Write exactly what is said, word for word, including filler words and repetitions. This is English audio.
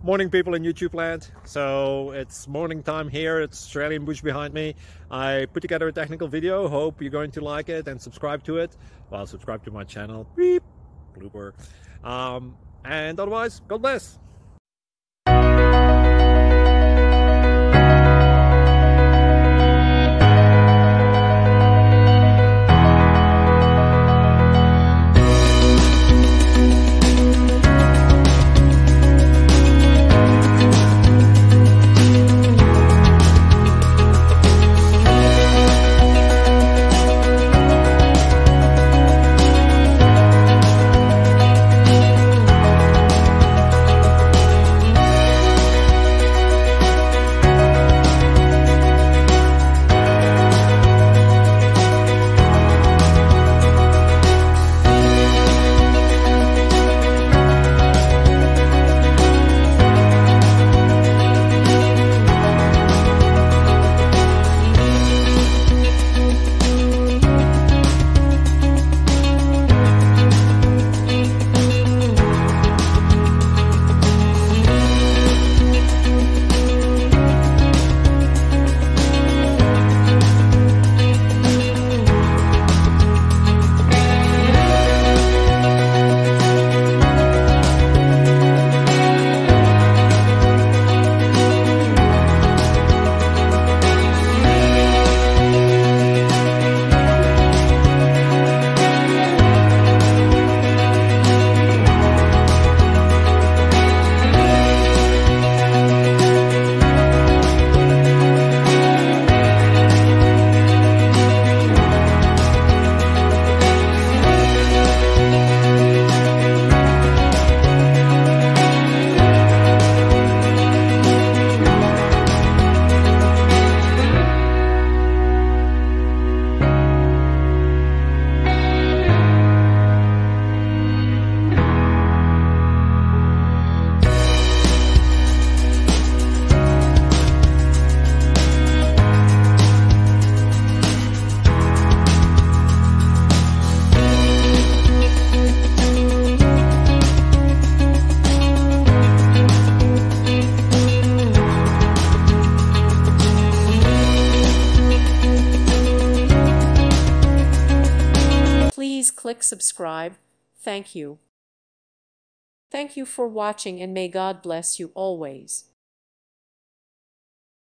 Morning, people in YouTube land. So it's morning time here. It's Australian bush behind me. I put together a technical video. Hope you're going to like it and subscribe to it. Well, subscribe to my channel. Beep. Blooper. Um, and otherwise, God bless. Please click subscribe. Thank you. Thank you for watching, and may God bless you always.